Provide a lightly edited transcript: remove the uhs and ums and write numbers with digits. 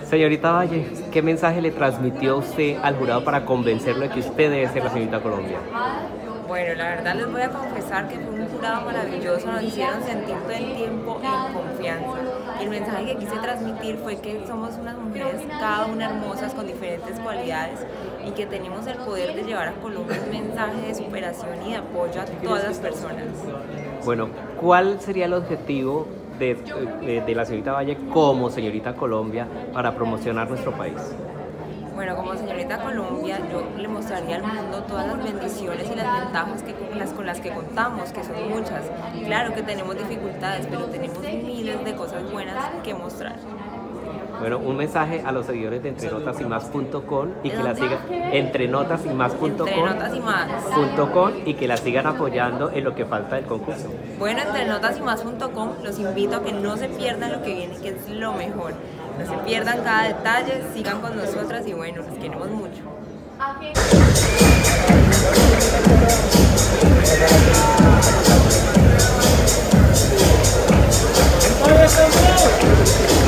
Señorita Valle, ¿qué mensaje le transmitió usted al jurado para convencerlo de que usted debe ser la señorita Colombia? Bueno, la verdad les voy a confesar que fue un jurado maravilloso, nos hicieron sentir todo el tiempo en confianza. Y el mensaje que quise transmitir fue que somos unas mujeres, cada una hermosas, con diferentes cualidades, y que tenemos el poder de llevar a Colombia un mensaje de superación y de apoyo a todas las personas. Bueno, ¿cuál sería el objetivo de la señorita Valle como señorita Colombia para promocionar nuestro país? Bueno, como señorita Colombia, yo le mostraría al mundo todas las bendiciones y las ventajas con las que contamos, que son muchas. Claro que tenemos dificultades, pero tenemos miles de cosas buenas que mostrar. Bueno, un mensaje a los seguidores de entrenotasimás.com y que la sigan entrenotasimás.com y que la sigan apoyando en lo que falta del concurso. Bueno, entrenotasimás.com los invito a que no se pierdan lo que viene, que es lo mejor. No se pierdan cada detalle, sigan con nosotras y bueno, los queremos mucho. ¡Vaya,